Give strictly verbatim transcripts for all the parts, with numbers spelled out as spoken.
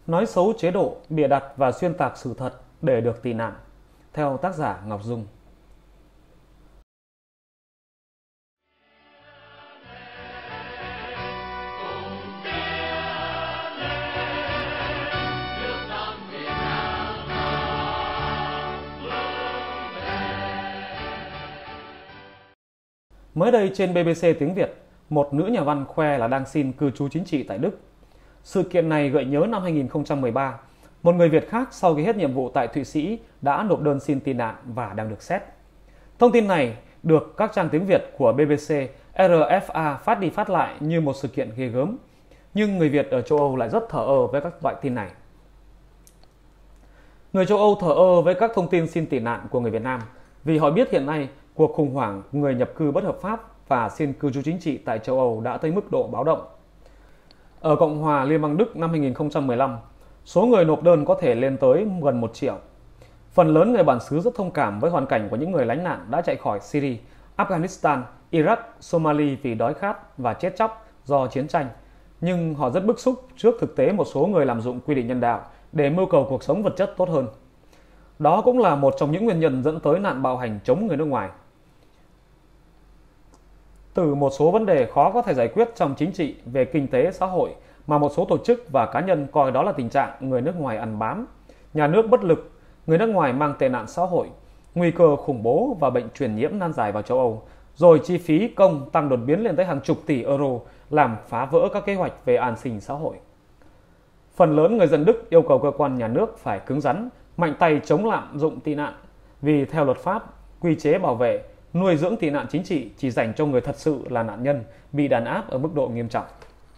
nói xấu chế độ, bịa đặt và xuyên tạc sự thật để được tị nạn. Theo tác giả Ngọc Dung. Mới đây trên bê bê xê tiếng Việt, một nữ nhà văn khoe là đang xin cư trú chính trị tại Đức. Sự kiện này gợi nhớ năm hai nghìn không trăm mười ba, một người Việt khác sau khi hết nhiệm vụ tại Thụy Sĩ đã nộp đơn xin tị nạn và đang được xét. Thông tin này được các trang tiếng Việt của bê bê xê, rờ ép a phát đi phát lại như một sự kiện ghê gớm. Nhưng người Việt ở châu Âu lại rất thờ ơ với các loại tin này. Người châu Âu thờ ơ với các thông tin xin tị nạn của người Việt Nam vì họ biết hiện nay cuộc khủng hoảng người nhập cư bất hợp pháp và xin cư trú chính trị tại châu Âu đã tới mức độ báo động. Ở Cộng hòa Liên bang Đức năm hai nghìn không trăm mười lăm, số người nộp đơn có thể lên tới gần một triệu. Phần lớn người bản xứ rất thông cảm với hoàn cảnh của những người lánh nạn đã chạy khỏi Syria, Afghanistan, Iraq, Somalia vì đói khát và chết chóc do chiến tranh. Nhưng họ rất bức xúc trước thực tế một số người lạm dụng quy định nhân đạo để mưu cầu cuộc sống vật chất tốt hơn. Đó cũng là một trong những nguyên nhân dẫn tới nạn bạo hành chống người nước ngoài. Từ một số vấn đề khó có thể giải quyết trong chính trị, về kinh tế, xã hội mà một số tổ chức và cá nhân coi đó là tình trạng người nước ngoài ăn bám, nhà nước bất lực, người nước ngoài mang tệ nạn xã hội, nguy cơ khủng bố và bệnh truyền nhiễm nan giải vào châu Âu, rồi chi phí công tăng đột biến lên tới hàng chục tỷ euro làm phá vỡ các kế hoạch về an sinh xã hội. Phần lớn người dân Đức yêu cầu cơ quan nhà nước phải cứng rắn, mạnh tay chống lạm dụng tị nạn, vì theo luật pháp, quy chế bảo vệ, nuôi dưỡng tị nạn chính trị chỉ dành cho người thật sự là nạn nhân bị đàn áp ở mức độ nghiêm trọng.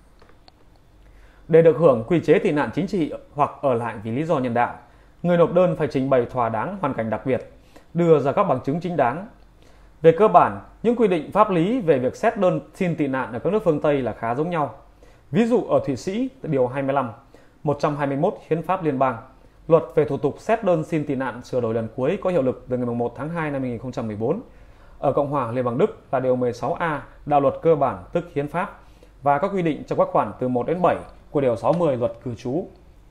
Để được hưởng quy chế tị nạn chính trị hoặc ở lại vì lý do nhân đạo, người nộp đơn phải trình bày thỏa đáng hoàn cảnh đặc biệt, đưa ra các bằng chứng chính đáng. Về cơ bản, những quy định pháp lý về việc xét đơn xin tị nạn ở các nước phương Tây là khá giống nhau. Ví dụ ở Thụy Sĩ, điều hai mươi lăm, một trăm hai mươi mốt Hiến pháp Liên bang, luật về thủ tục xét đơn xin tị nạn sửa đổi lần cuối có hiệu lực từ ngày mùng một tháng hai năm hai nghìn không trăm mười bốn. Ở Cộng hòa Liên bang Đức là điều mười sáu A đạo luật cơ bản tức hiến pháp và các quy định trong các khoản từ một đến bảy của điều sáu mươi luật cư trú.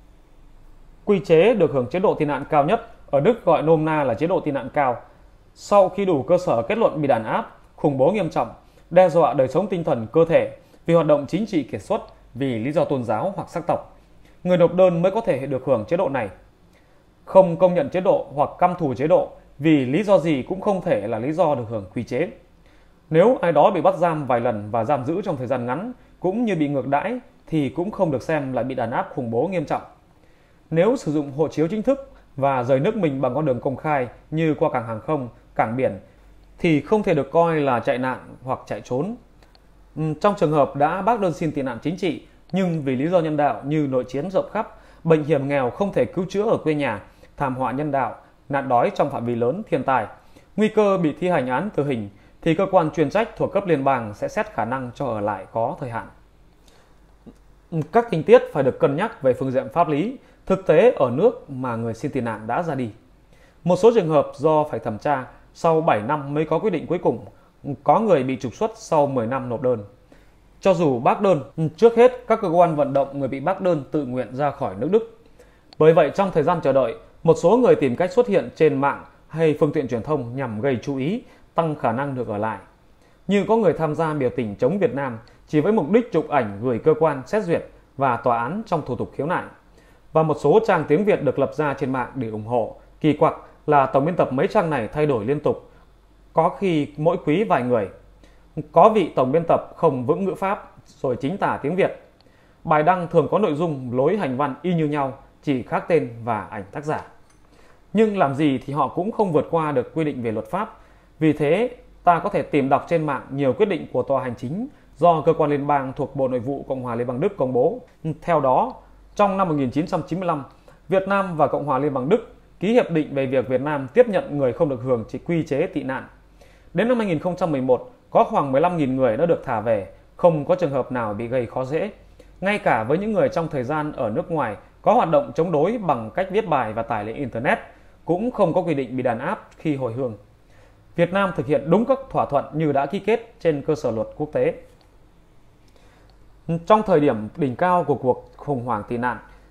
Quy chế được hưởng chế độ tị nạn cao nhất ở Đức gọi nôm na là chế độ tị nạn cao. Sau khi đủ cơ sở kết luận bị đàn áp, khủng bố nghiêm trọng, đe dọa đời sống tinh thần cơ thể vì hoạt động chính trị kiệt xuất vì lý do tôn giáo hoặc sắc tộc, người nộp đơn mới có thể được hưởng chế độ này. Không công nhận chế độ hoặc căm thù chế độ vì lý do gì cũng không thể là lý do được hưởng quy chế. Nếu ai đó bị bắt giam vài lần và giam giữ trong thời gian ngắn cũng như bị ngược đãi thì cũng không được xem là bị đàn áp khủng bố nghiêm trọng. Nếu sử dụng hộ chiếu chính thức và rời nước mình bằng con đường công khai như qua cảng hàng không, cảng biển thì không thể được coi là chạy nạn hoặc chạy trốn. Trong trường hợp đã bác đơn xin tị nạn chính trị nhưng vì lý do nhân đạo như nội chiến rộng khắp, bệnh hiểm nghèo không thể cứu chữa ở quê nhà, thảm họa nhân đạo, nạn đói trong phạm vi lớn, thiên tai, nguy cơ bị thi hành án tử hình thì cơ quan chuyên trách thuộc cấp liên bang sẽ xét khả năng cho ở lại có thời hạn. Các tình tiết phải được cân nhắc về phương diện pháp lý, thực tế ở nước mà người xin tị nạn đã ra đi. Một số trường hợp do phải thẩm tra, sau bảy năm mới có quyết định cuối cùng, có người bị trục xuất sau mười năm nộp đơn. Cho dù bác đơn, trước hết các cơ quan vận động người bị bác đơn tự nguyện ra khỏi nước Đức. Bởi vậy trong thời gian chờ đợi, một số người tìm cách xuất hiện trên mạng hay phương tiện truyền thông nhằm gây chú ý, tăng khả năng được ở lại. Như có người tham gia biểu tình chống Việt Nam chỉ với mục đích chụp ảnh gửi cơ quan xét duyệt và tòa án trong thủ tục khiếu nại. Và một số trang tiếng Việt được lập ra trên mạng để ủng hộ. Kỳ quặc là tổng biên tập mấy trang này thay đổi liên tục, có khi mỗi quý vài người. Có vị tổng biên tập không vững ngữ pháp rồi chính tả tiếng Việt. Bài đăng thường có nội dung lối hành văn y như nhau, chỉ khác tên và ảnh tác giả. Nhưng làm gì thì họ cũng không vượt qua được quy định về luật pháp. Vì thế, ta có thể tìm đọc trên mạng nhiều quyết định của tòa hành chính do cơ quan liên bang thuộc Bộ Nội vụ Cộng hòa Liên bang Đức công bố. Theo đó, trong năm một nghìn chín trăm chín mươi lăm, Việt Nam và Cộng hòa Liên bang Đức ký hiệp định về việc Việt Nam tiếp nhận người không được hưởng quy chế tị nạn. Đến năm hai nghìn không trăm mười một, có khoảng mười lăm nghìn người đã được thả về, không có trường hợp nào bị gây khó dễ. Ngay cả với những người trong thời gian ở nước ngoài có hoạt động chống đối bằng cách viết bài và tải lên Internet, cũng không có quy định bị đàn áp khi hồi hương. Việt Nam thực hiện đúng các thỏa thuận như đã ký kết trên cơ sở luật quốc tế. Trong thời điểm đỉnh cao của cuộc khủng hoảng tị nạn,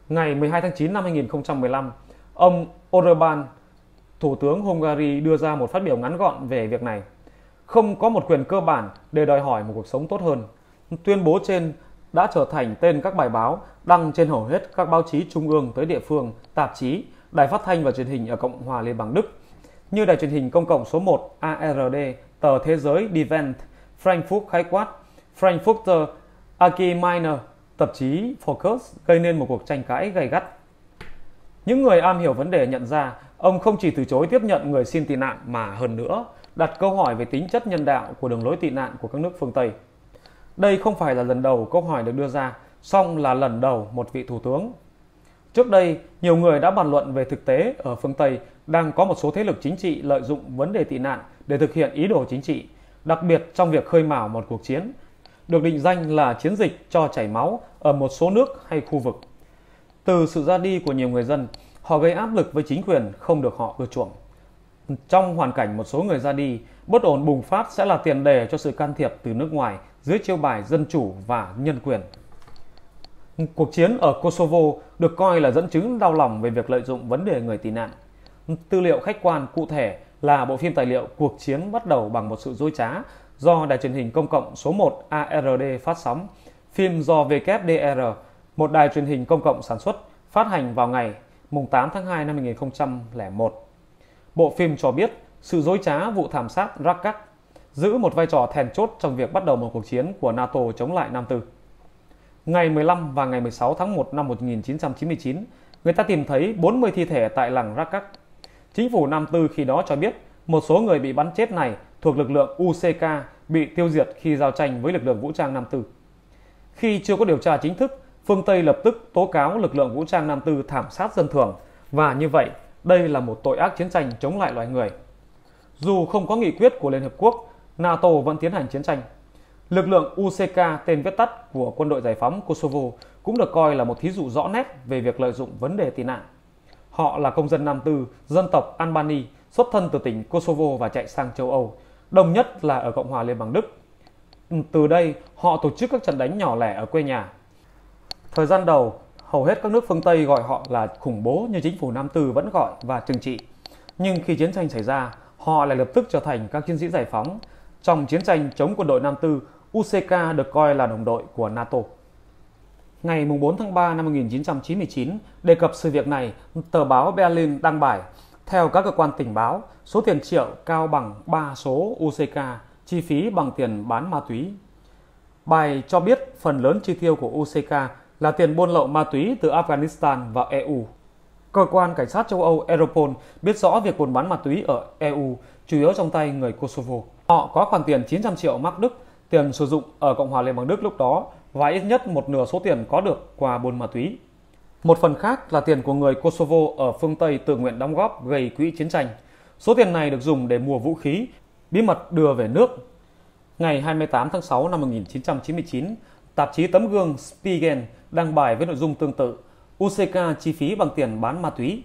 Ngày mười hai tháng chín năm hai nghìn không trăm mười lăm, ông Orbán, Thủ tướng Hungary đưa ra một phát biểu ngắn gọn về việc này. Không có một quyền cơ bản để đòi hỏi một cuộc sống tốt hơn. Tuyên bố trên đã trở thành tên các bài báo đăng trên hầu hết các báo chí trung ương tới địa phương, tạp chí, đài phát thanh và truyền hình ở Cộng hòa Liên bang Đức, như đài truyền hình công cộng số một a rờ đê, tờ Thế giới Die Welt, Frankfurt khái quát, Frankfurter Allgemeine, tạp chí Focus, gây nên một cuộc tranh cãi gay gắt. Những người am hiểu vấn đề nhận ra, ông không chỉ từ chối tiếp nhận người xin tị nạn mà hơn nữa, đặt câu hỏi về tính chất nhân đạo của đường lối tị nạn của các nước phương Tây. Đây không phải là lần đầu câu hỏi được đưa ra, song là lần đầu một vị thủ tướng. Trước đây, nhiều người đã bàn luận về thực tế ở phương Tây đang có một số thế lực chính trị lợi dụng vấn đề tị nạn để thực hiện ý đồ chính trị, đặc biệt trong việc khơi mào một cuộc chiến, được định danh là chiến dịch cho chảy máu ở một số nước hay khu vực. Từ sự ra đi của nhiều người dân, họ gây áp lực với chính quyền không được họ ưa chuộng. Trong hoàn cảnh một số người ra đi, bất ổn bùng phát sẽ là tiền đề cho sự can thiệp từ nước ngoài dưới chiêu bài dân chủ và nhân quyền. Cuộc chiến ở Kosovo được coi là dẫn chứng đau lòng về việc lợi dụng vấn đề người tị nạn. Tư liệu khách quan cụ thể là bộ phim tài liệu Cuộc chiến bắt đầu bằng một sự dối trá do đài truyền hình công cộng số một a rờ đê phát sóng, phim do vê kép đê rờ, một đài truyền hình công cộng sản xuất, phát hành vào ngày tám tháng hai năm hai nghìn không trăm lẻ một. Bộ phim cho biết sự dối trá vụ thảm sát Raqqa giữ một vai trò then chốt trong việc bắt đầu một cuộc chiến của NATO chống lại Nam Tư. Ngày mười lăm và ngày mười sáu tháng một năm một nghìn chín trăm chín mươi chín, người ta tìm thấy bốn mươi thi thể tại làng Raqqa. Chính phủ Nam Tư khi đó cho biết một số người bị bắn chết này thuộc lực lượng u xê ca bị tiêu diệt khi giao tranh với lực lượng vũ trang Nam Tư. Khi chưa có điều tra chính thức, phương Tây lập tức tố cáo lực lượng vũ trang Nam Tư thảm sát dân thường, và như vậy, đây là một tội ác chiến tranh chống lại loài người. Dù không có nghị quyết của Liên Hợp Quốc, NATO vẫn tiến hành chiến tranh. Lực lượng u xê ca, tên viết tắt của Quân đội Giải phóng Kosovo, cũng được coi là một thí dụ rõ nét về việc lợi dụng vấn đề tị nạn. Họ là công dân Nam Tư, dân tộc Albany, xuất thân từ tỉnh Kosovo và chạy sang châu Âu, đông nhất là ở Cộng hòa Liên bang Đức. Từ đây, họ tổ chức các trận đánh nhỏ lẻ ở quê nhà. Thời gian đầu, hầu hết các nước phương Tây gọi họ là khủng bố như chính phủ Nam Tư vẫn gọi và trừng trị. Nhưng khi chiến tranh xảy ra, họ lại lập tức trở thành các chiến sĩ giải phóng. Trong chiến tranh chống quân đội Nam Tư, u xê ca được coi là đồng đội của NATO. Ngày bốn tháng ba năm một nghìn chín trăm chín mươi chín, đề cập sự việc này, tờ báo Berlin đăng bài, theo các cơ quan tình báo, số tiền triệu cao bằng ba số u xê ca, chi phí bằng tiền bán ma túy. Bài cho biết phần lớn chi tiêu của u xê ca là tiền buôn lậu ma túy từ Afghanistan vào e u. Cơ quan cảnh sát châu Âu Europol biết rõ việc buôn bán ma túy ở e u chủ yếu trong tay người Kosovo. Họ có khoản tiền chín trăm triệu mark Đức, tiền sử dụng ở Cộng hòa Liên bang Đức lúc đó, và ít nhất một nửa số tiền có được qua buôn ma túy. Một phần khác là tiền của người Kosovo ở phương Tây tự nguyện đóng góp gây quỹ chiến tranh. Số tiền này được dùng để mua vũ khí, bí mật đưa về nước. Ngày hai mươi tám tháng sáu năm một nghìn chín trăm chín mươi chín, tạp chí tấm gương Spiegel đăng bài với nội dung tương tự, u xê ca chi phí bằng tiền bán ma túy.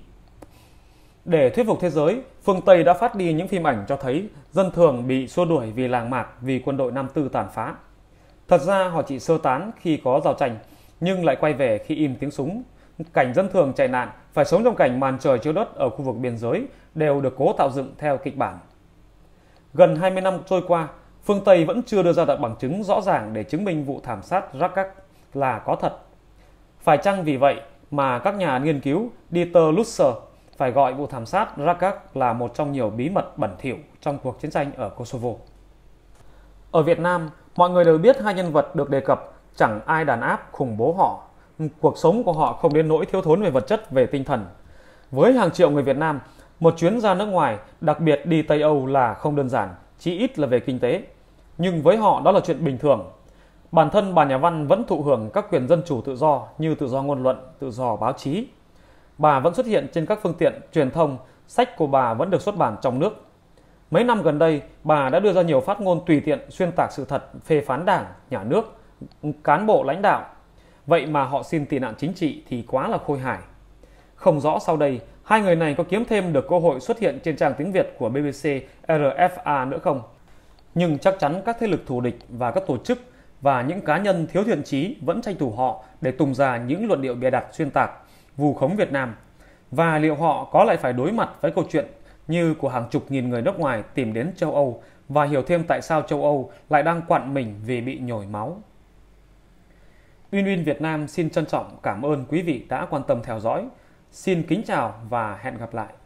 Để thuyết phục thế giới, phương Tây đã phát đi những phim ảnh cho thấy dân thường bị xua đuổi vì làng mạc vì quân đội Nam Tư tàn phá. Thật ra họ chỉ sơ tán khi có giao tranh, nhưng lại quay về khi im tiếng súng. Cảnh dân thường chạy nạn, phải sống trong cảnh màn trời chiếu đất ở khu vực biên giới đều được cố tạo dựng theo kịch bản. Gần hai mươi năm trôi qua, phương Tây vẫn chưa đưa ra được bằng chứng rõ ràng để chứng minh vụ thảm sát Raqqa là có thật. Phải chăng vì vậy mà các nhà nghiên cứu Dieter Lusser phải gọi vụ thảm sát Raqqa là một trong nhiều bí mật bẩn thỉu trong cuộc chiến tranh ở Kosovo. Ở Việt Nam, mọi người đều biết hai nhân vật được đề cập chẳng ai đàn áp khủng bố họ. Cuộc sống của họ không đến nỗi thiếu thốn về vật chất, về tinh thần. Với hàng triệu người Việt Nam, một chuyến ra nước ngoài, đặc biệt đi Tây Âu là không đơn giản, chí ít là về kinh tế. Nhưng với họ đó là chuyện bình thường. Bản thân bà nhà văn vẫn thụ hưởng các quyền dân chủ tự do như tự do ngôn luận, tự do báo chí. Bà vẫn xuất hiện trên các phương tiện truyền thông, sách của bà vẫn được xuất bản trong nước. Mấy năm gần đây, bà đã đưa ra nhiều phát ngôn tùy tiện xuyên tạc sự thật, phê phán đảng, nhà nước, cán bộ lãnh đạo. Vậy mà họ xin tị nạn chính trị thì quá là khôi hài. Không rõ sau đây, hai người này có kiếm thêm được cơ hội xuất hiện trên trang tiếng Việt của bê bê xê rờ ép a nữa không? Nhưng chắc chắn các thế lực thù địch và các tổ chức và những cá nhân thiếu thiện chí vẫn tranh thủ họ để tung ra những luận điệu bịa đặt xuyên tạc, vù khống Việt Nam? Và liệu họ có lại phải đối mặt với câu chuyện như của hàng chục nghìn người nước ngoài tìm đến châu Âu và hiểu thêm tại sao châu Âu lại đang quặn mình vì bị nhồi máu? Uyên Uyên Việt Nam xin trân trọng cảm ơn quý vị đã quan tâm theo dõi. Xin kính chào và hẹn gặp lại.